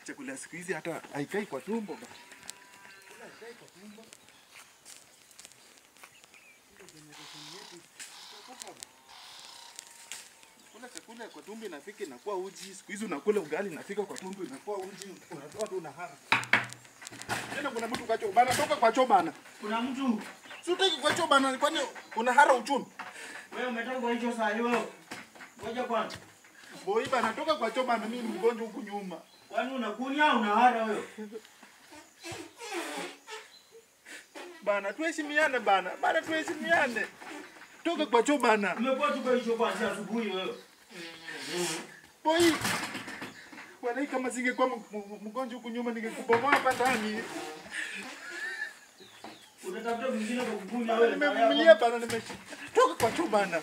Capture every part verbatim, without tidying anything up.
Chakula siku hizi hata haikai kwa tumbo ba. Haikai kwa tumbo. Kula chakula kwa tumbo inafika inakuwa uji. Siku hizi unakula ugali inafika kwa tumbo inakuwa uji. Unatoa tu unahara. Tena kuna mtu kwa choo bana, toka kwa choo bana. Kuna mtu. Sitaki kwa choo bana, kwani unahara uchumi? Wewe umetoka kwa hicho saa hiyo. Ngoja kwanza. Boy bana, toka kwa choo bana, mimi mgonjwa huku nyuma. Kwani unakunya au unahara wewe? Bana, tuheshimiane bana. Bana tuheshimiane. Toka kwa choo bana. Umekuwa tu kwa hicho kwanza asubuhi wewe. Boy. Wala kama singekuwa mgonjwa huku nyuma ningekubomoa hapa ndani. Unatafuta mwingine kwa kukunya wewe. Nimevumilia bana, nimeshi. Toka kwa choo bana.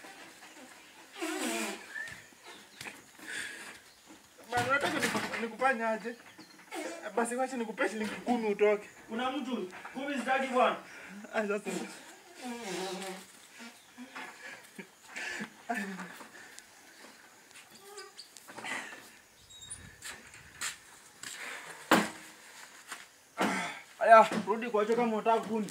Bana, nataka nikufanya aje? Basi wacha nikupe shilingi kumi utoke. Kuna mtu kumi sitaki bwana. Ah, sasa. Aya, rudi kwa hicho kama unataka kuni.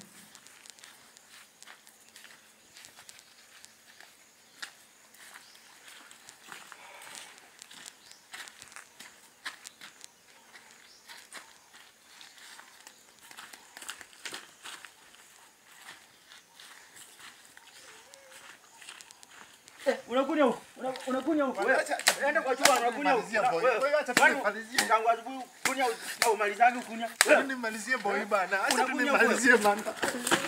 Unakunya huko. Unakunya huko. Enda kwa choo unakunya huko. Wewe acha tunimalizie. Tangu asubuhi kunya au malizagi kunya. Wewe nimalizie boy bana. Acha tunimalizie bana.